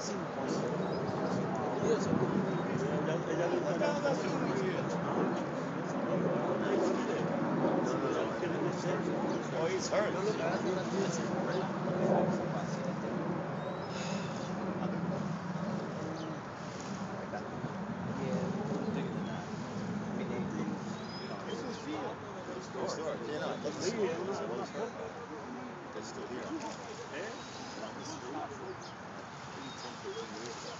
Oh, he's hurt. Restore. Yeah, no, it doesn't smoke. It's always hurt. It's still here.